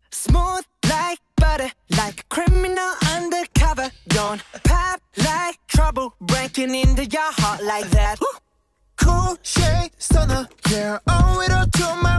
Smooth like butter, like a criminal undercover. Don't pop like trouble, breaking into your heart like that. Cool shade stunner, yeah, owe it all to my